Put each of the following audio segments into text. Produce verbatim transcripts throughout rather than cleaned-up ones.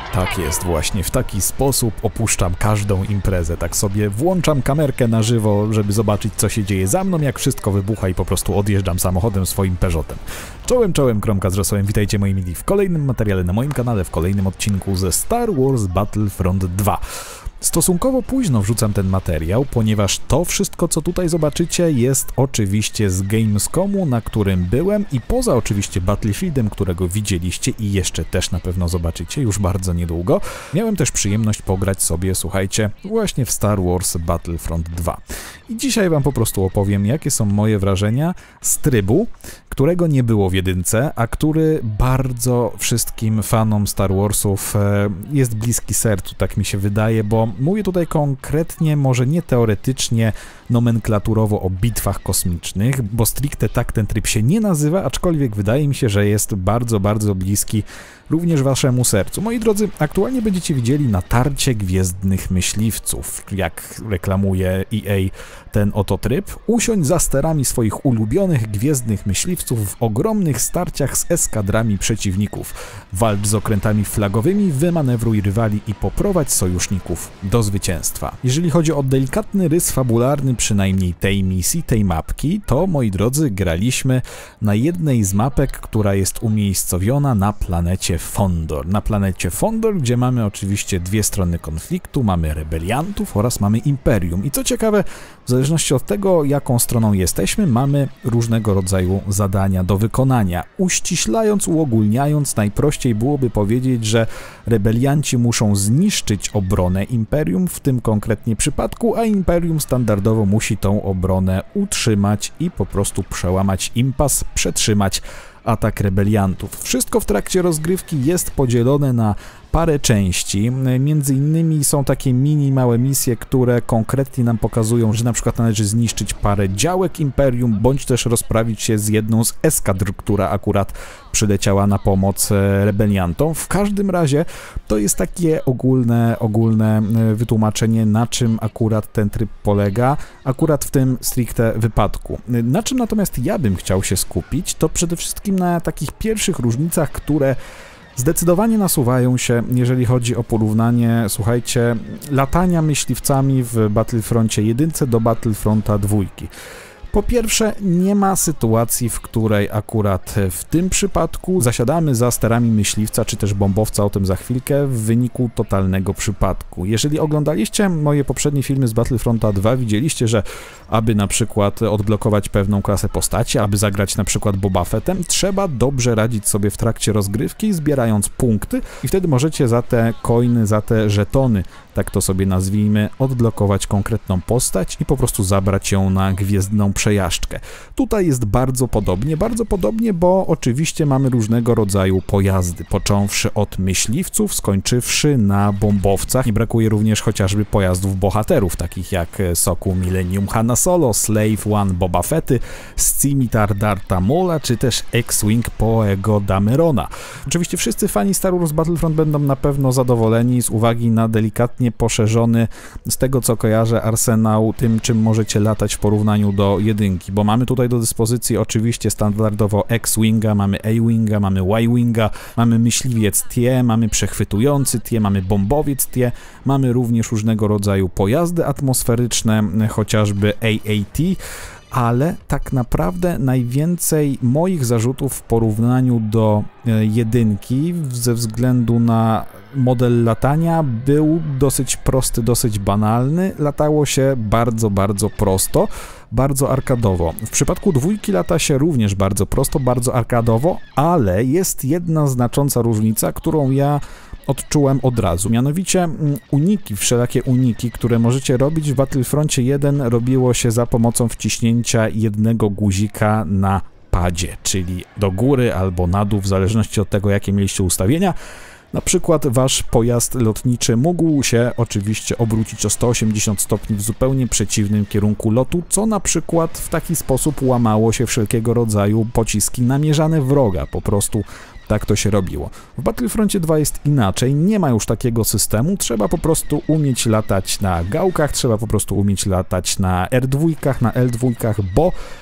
Tak jest właśnie, w taki sposób opuszczam każdą imprezę, tak sobie włączam kamerkę na żywo, żeby zobaczyć, co się dzieje za mną, jak wszystko wybucha i po prostu odjeżdżam samochodem swoim Peugeotem. Czołem, czołem, Kromka z Rosołem, witajcie moi mili w kolejnym materiale na moim kanale, w kolejnym odcinku ze Star Wars Battlefront dwa. Stosunkowo późno wrzucam ten materiał, ponieważ to wszystko, co tutaj zobaczycie, jest oczywiście z Gamescomu, na którym byłem i poza oczywiście Battlefieldem, którego widzieliście i jeszcze też na pewno zobaczycie już bardzo niedługo, miałem też przyjemność pograć sobie, słuchajcie, właśnie w Star Wars Battlefront dwa. I dzisiaj wam po prostu opowiem, jakie są moje wrażenia z trybu, którego nie było w jedynce, a który bardzo wszystkim fanom Star Warsów e, jest bliski sercu, tak mi się wydaje, bo mówię tutaj konkretnie, może nie teoretycznie, nomenklaturowo o bitwach kosmicznych, bo stricte tak ten tryb się nie nazywa, aczkolwiek wydaje mi się, że jest bardzo, bardzo bliski również waszemu sercu. Moi drodzy, aktualnie będziecie widzieli natarcie gwiezdnych myśliwców, jak reklamuje E A ten oto tryb. Usiądź za sterami swoich ulubionych gwiezdnych myśliwców w ogromnych starciach z eskadrami przeciwników. Walcz z okrętami flagowymi, wymanewruj rywali i poprowadź sojuszników do zwycięstwa. Jeżeli chodzi o delikatny rys fabularny przynajmniej tej misji, tej mapki, to moi drodzy, graliśmy na jednej z mapek, która jest umiejscowiona na planecie Fondor. Na planecie Fondor, gdzie mamy oczywiście dwie strony konfliktu, mamy rebeliantów oraz mamy imperium. I co ciekawe, w zależności od tego, jaką stroną jesteśmy, mamy różnego rodzaju zadania do wykonania. Uściślając, uogólniając, najprościej byłoby powiedzieć, że rebelianci muszą zniszczyć obronę imperium w tym konkretnie przypadku, a imperium standardowo musi tą obronę utrzymać i po prostu przełamać impas, przetrzymać atak rebeliantów. Wszystko w trakcie rozgrywki jest podzielone na parę części, między innymi są takie mini małe misje, które konkretnie nam pokazują, że na przykład należy zniszczyć parę działek imperium, bądź też rozprawić się z jedną z eskadr, która akurat przyleciała na pomoc rebeliantom. W każdym razie to jest takie ogólne, ogólne wytłumaczenie, na czym akurat ten tryb polega, akurat w tym stricte wypadku. Na czym natomiast ja bym chciał się skupić, to przede wszystkim na takich pierwszych różnicach, które zdecydowanie nasuwają się, jeżeli chodzi o porównanie, słuchajcie, latania myśliwcami w Battlefroncie jeden do Battlefronta dwa. Po pierwsze, nie ma sytuacji, w której akurat w tym przypadku zasiadamy za sterami myśliwca czy też bombowca, o tym za chwilkę, w wyniku totalnego przypadku. Jeżeli oglądaliście moje poprzednie filmy z Battlefronta dwa, widzieliście, że aby na przykład odblokować pewną klasę postaci, aby zagrać na przykład Boba Fettem, trzeba dobrze radzić sobie w trakcie rozgrywki, zbierając punkty i wtedy możecie za te coiny, za te żetony, tak to sobie nazwijmy, odblokować konkretną postać i po prostu zabrać ją na gwiezdną przejażdżkę. Tutaj jest bardzo podobnie, bardzo podobnie, bo oczywiście mamy różnego rodzaju pojazdy, począwszy od myśliwców, skończywszy na bombowcach i brakuje również chociażby pojazdów bohaterów, takich jak Soku Millennium Hanna Solo, Slave One Boba Fetty, Scimitar Dartha Maula, czy też X-Wing Poego Damerona. Oczywiście wszyscy fani Star Wars Battlefront będą na pewno zadowoleni z uwagi na delikatnie poszerzony, z tego co kojarzę, arsenał tym, czym możecie latać w porównaniu do jedynki, bo mamy tutaj do dyspozycji oczywiście standardowo X-Winga, mamy A-Winga, mamy Y-Winga, mamy myśliwiec T, mamy przechwytujący T, mamy bombowiec T, mamy również różnego rodzaju pojazdy atmosferyczne, chociażby A A T, ale tak naprawdę najwięcej moich zarzutów w porównaniu do jedynki ze względu na model latania był dosyć prosty, dosyć banalny. Latało się bardzo, bardzo prosto, bardzo arkadowo. W przypadku dwójki lata się również bardzo prosto, bardzo arkadowo, ale jest jedna znacząca różnica, którą ja odczułem od razu. Mianowicie uniki, wszelakie uniki, które możecie robić w Battlefroncie jeden, robiło się za pomocą wciśnięcia jednego guzika na padzie, czyli do góry albo na dół, w zależności od tego, jakie mieliście ustawienia. Na przykład wasz pojazd lotniczy mógł się oczywiście obrócić o sto osiemdziesiąt stopni w zupełnie przeciwnym kierunku lotu, co na przykład w taki sposób łamało się wszelkiego rodzaju pociski namierzane w wroga, po prostu tak to się robiło. W Battlefroncie dwa jest inaczej, nie ma już takiego systemu, trzeba po prostu umieć latać na gałkach, trzeba po prostu umieć latać na R dwa, na L dwa, bo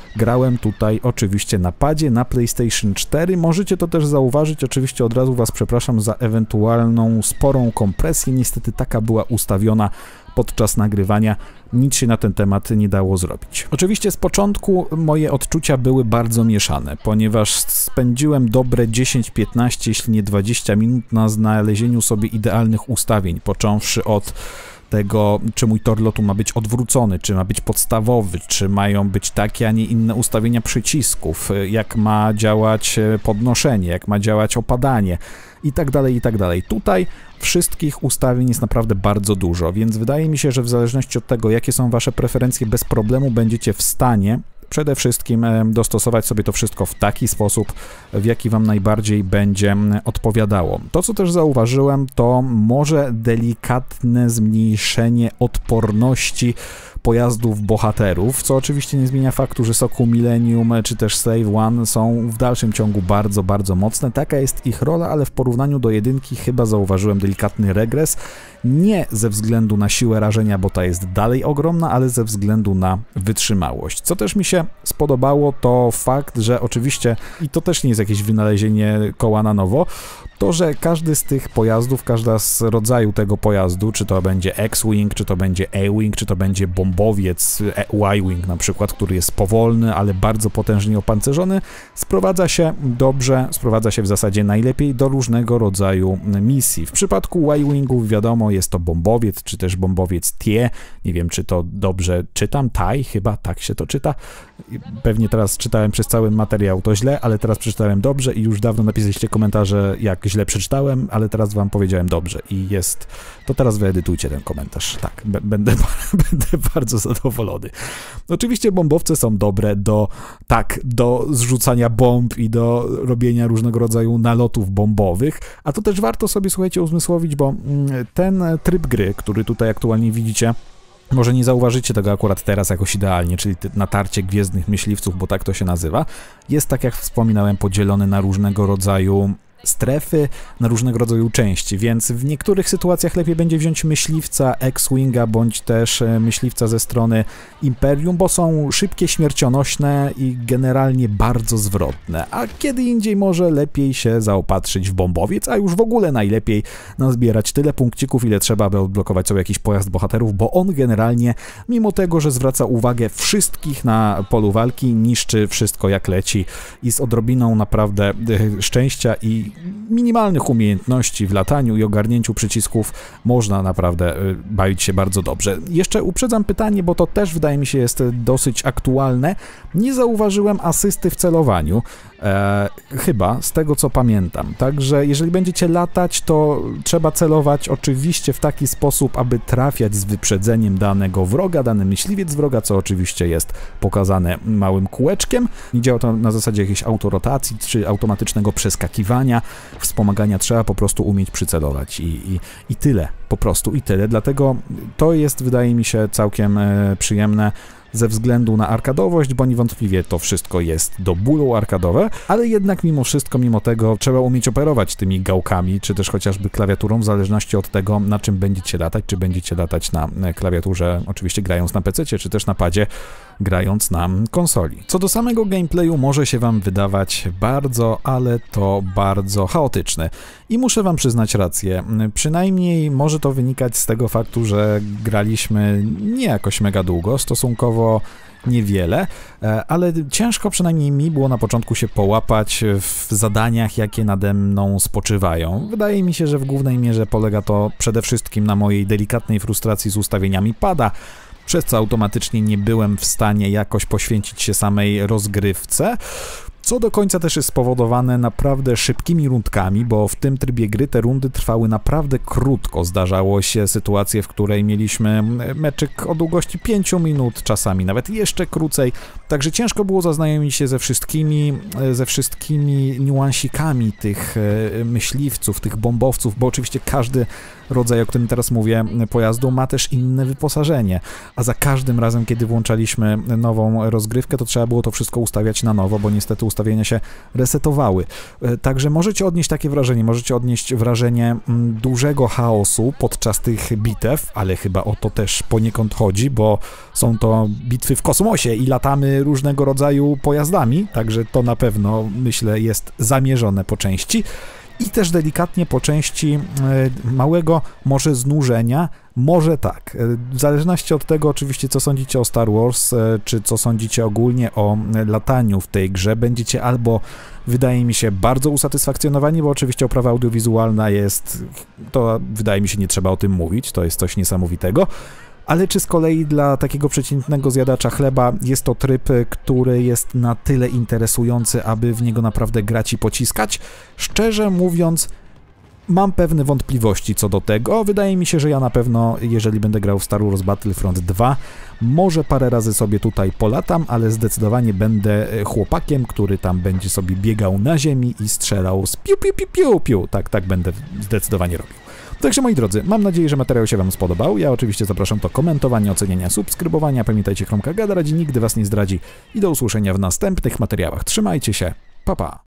grałem tutaj oczywiście na padzie, na PlayStation cztery. Możecie to też zauważyć, oczywiście od razu Was przepraszam za ewentualną sporą kompresję, niestety taka była ustawiona podczas nagrywania, nic się na ten temat nie dało zrobić. Oczywiście z początku moje odczucia były bardzo mieszane, ponieważ spędziłem dobre dziesięć piętnaście, jeśli nie dwadzieścia minut na znalezieniu sobie idealnych ustawień, począwszy od tego, czy mój tor lotu ma być odwrócony, czy ma być podstawowy, czy mają być takie, a nie inne ustawienia przycisków, jak ma działać podnoszenie, jak ma działać opadanie i tak dalej, i tak dalej. Tutaj wszystkich ustawień jest naprawdę bardzo dużo, więc wydaje mi się, że w zależności od tego, jakie są Wasze preferencje, bez problemu będziecie w stanie przede wszystkim dostosować sobie to wszystko w taki sposób, w jaki Wam najbardziej będzie odpowiadało. To, co też zauważyłem, to może delikatne zmniejszenie odporności pojazdów bohaterów, co oczywiście nie zmienia faktu, że Sokół Millennium czy też Save One są w dalszym ciągu bardzo, bardzo mocne. Taka jest ich rola, ale w porównaniu do jedynki chyba zauważyłem delikatny regres. Nie ze względu na siłę rażenia, bo ta jest dalej ogromna, ale ze względu na wytrzymałość. Co też mi się spodobało, to fakt, że oczywiście, i to też nie jest jakieś wynalezienie koła na nowo, to, że każdy z tych pojazdów, każda z rodzaju tego pojazdu, czy to będzie X-Wing, czy to będzie A-Wing, czy to będzie bombowiec Y-Wing na przykład, który jest powolny, ale bardzo potężnie opancerzony, sprowadza się dobrze, sprowadza się w zasadzie najlepiej do różnego rodzaju misji. W przypadku Y-Wingów wiadomo, jest to bombowiec, czy też bombowiec Tie, nie wiem, czy to dobrze czytam, Tai, chyba tak się to czyta. Pewnie teraz czytałem przez cały materiał to źle, ale teraz przeczytałem dobrze i już dawno napisaliście komentarze, jak źle przeczytałem, ale teraz Wam powiedziałem dobrze i jest, to teraz wyedytujcie ten komentarz. Tak, będę, będę bardzo zadowolony. Oczywiście bombowce są dobre do, tak, do zrzucania bomb i do robienia różnego rodzaju nalotów bombowych, a to też warto sobie, słuchajcie, uzmysłowić, bo ten tryb gry, który tutaj aktualnie widzicie, może nie zauważycie tego akurat teraz jakoś idealnie, czyli natarcie gwiezdnych myśliwców, bo tak to się nazywa, jest, tak jak wspominałem, podzielony na różnego rodzaju strefy, na różnego rodzaju części, więc w niektórych sytuacjach lepiej będzie wziąć myśliwca X-Winga, bądź też myśliwca ze strony Imperium, bo są szybkie, śmiercionośne i generalnie bardzo zwrotne, a kiedy indziej może lepiej się zaopatrzyć w bombowiec, a już w ogóle najlepiej nazbierać tyle punkcików, ile trzeba, aby odblokować sobie jakiś pojazd bohaterów, bo on generalnie, mimo tego, że zwraca uwagę wszystkich na polu walki, niszczy wszystko jak leci i z odrobiną naprawdę szczęścia i minimalnych umiejętności w lataniu i ogarnięciu przycisków można naprawdę bawić się bardzo dobrze. Jeszcze uprzedzam pytanie, bo to też wydaje mi się jest dosyć aktualne. Nie zauważyłem asysty w celowaniu, e, chyba z tego co pamiętam. Także jeżeli będziecie latać, to trzeba celować oczywiście w taki sposób, aby trafiać z wyprzedzeniem danego wroga, dany myśliwiec wroga, co oczywiście jest pokazane małym kółeczkiem. Nie działa to na zasadzie jakiejś autorotacji czy automatycznego przeskakiwania, wspomagania, trzeba po prostu umieć przycelować i, i, i tyle, po prostu i tyle, dlatego to jest, wydaje mi się, całkiem e, przyjemne ze względu na arkadowość, bo niewątpliwie to wszystko jest do bólu arkadowe, ale jednak mimo wszystko, mimo tego trzeba umieć operować tymi gałkami, czy też chociażby klawiaturą, w zależności od tego, na czym będziecie latać, czy będziecie latać na klawiaturze, oczywiście grając na pececie, czy też na padzie, grając na konsoli. Co do samego gameplayu może się Wam wydawać bardzo, ale to bardzo chaotyczne. I muszę Wam przyznać rację, przynajmniej może to wynikać z tego faktu, że graliśmy nie jakoś mega długo, stosunkowo niewiele, ale ciężko przynajmniej mi było na początku się połapać w zadaniach, jakie nade mną spoczywają. Wydaje mi się, że w głównej mierze polega to przede wszystkim na mojej delikatnej frustracji z ustawieniami pada, przez co automatycznie nie byłem w stanie jakoś poświęcić się samej rozgrywce, co do końca też jest spowodowane naprawdę szybkimi rundkami, bo w tym trybie gry te rundy trwały naprawdę krótko. Zdarzało się sytuacje, w której mieliśmy meczyk o długości pięciu minut, czasami nawet jeszcze krócej, także ciężko było zaznajomić się ze wszystkimi, ze wszystkimi niuansikami tych myśliwców, tych bombowców, bo oczywiście każdy rodzaj, o którym teraz mówię, pojazdu ma też inne wyposażenie, a za każdym razem, kiedy włączaliśmy nową rozgrywkę, to trzeba było to wszystko ustawiać na nowo, bo niestety ustawienia się resetowały. Także możecie odnieść takie wrażenie, możecie odnieść wrażenie dużego chaosu podczas tych bitew, ale chyba o to też poniekąd chodzi, bo są to bitwy w kosmosie i latamy różnego rodzaju pojazdami, także to na pewno, myślę, jest zamierzone po części. I też delikatnie po części e, małego może znużenia, może tak, e, w zależności od tego oczywiście, co sądzicie o Star Wars, e, czy co sądzicie ogólnie o e, lataniu w tej grze, będziecie albo, wydaje mi się, bardzo usatysfakcjonowani, bo oczywiście oprawa audiowizualna jest, to wydaje mi się, nie trzeba o tym mówić, to jest coś niesamowitego. Ale czy z kolei dla takiego przeciętnego zjadacza chleba jest to tryb, który jest na tyle interesujący, aby w niego naprawdę grać i pociskać? Szczerze mówiąc, mam pewne wątpliwości co do tego. Wydaje mi się, że ja na pewno, jeżeli będę grał w Star Wars Battlefront dwa, może parę razy sobie tutaj polatam, ale zdecydowanie będę chłopakiem, który tam będzie sobie biegał na ziemi i strzelał z piu, piu, piu, piu, piu. Tak, tak będę zdecydowanie robił. Także moi drodzy, mam nadzieję, że materiał się wam spodobał. Ja oczywiście zapraszam do komentowania, oceniania, subskrybowania. Pamiętajcie, Chromka gada radzi, nigdy was nie zdradzi i do usłyszenia w następnych materiałach. Trzymajcie się, pa pa!